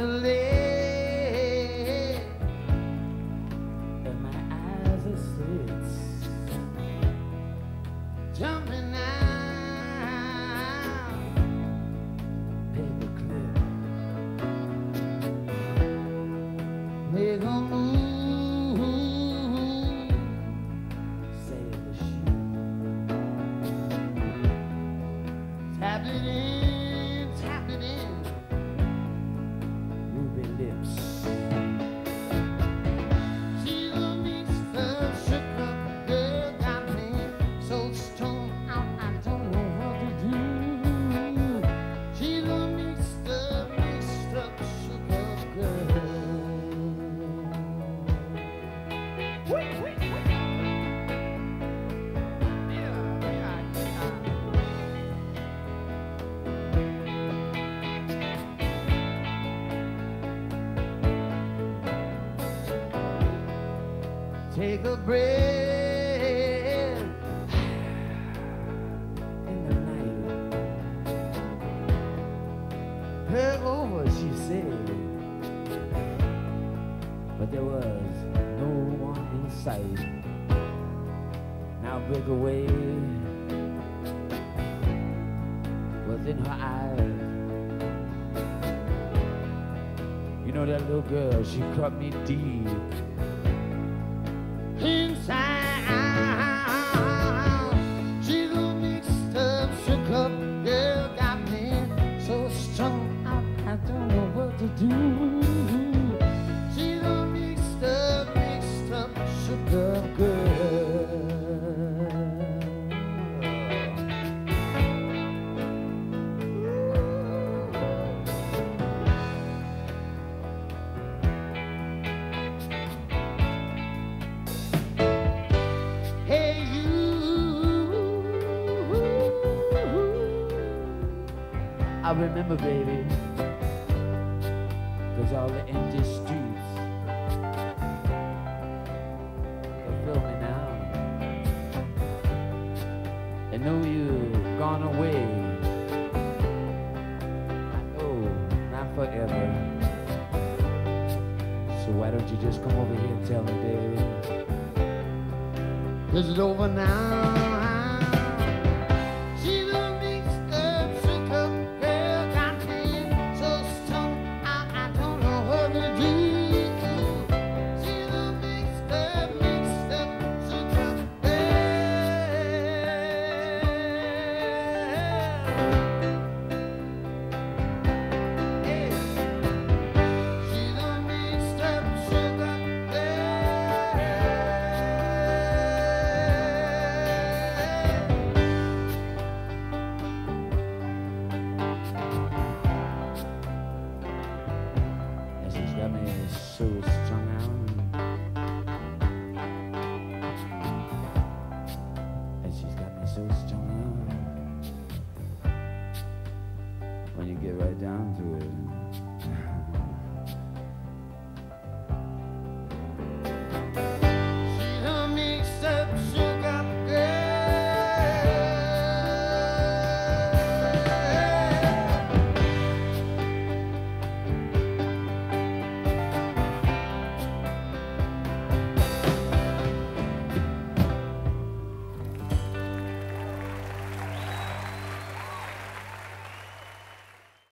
late, and my eyes are slits, jumping out, paper clip, make a move, sail the ship, tap it in, ruby lips. She's a mixed up, shook up girl, got me so strung out, I don't know what to do. She's a mixed up, shook up girl. Take a breath in the night. Her over, she said, but there was no one in sight. Now break away was in her eyes. You know that little girl, she cut me deep inside. She's a mixed up, shook up girl, got me so strung out, I don't know what to do. She's a mixed up, shook up girl. I remember, baby, there's all the empty streets that fill me now. I know you've gone away. I know, not forever. So why don't you just come over here and tell me, baby? Is it over now? Got me so strung out, and she's got me so strung out. When you get right down to it.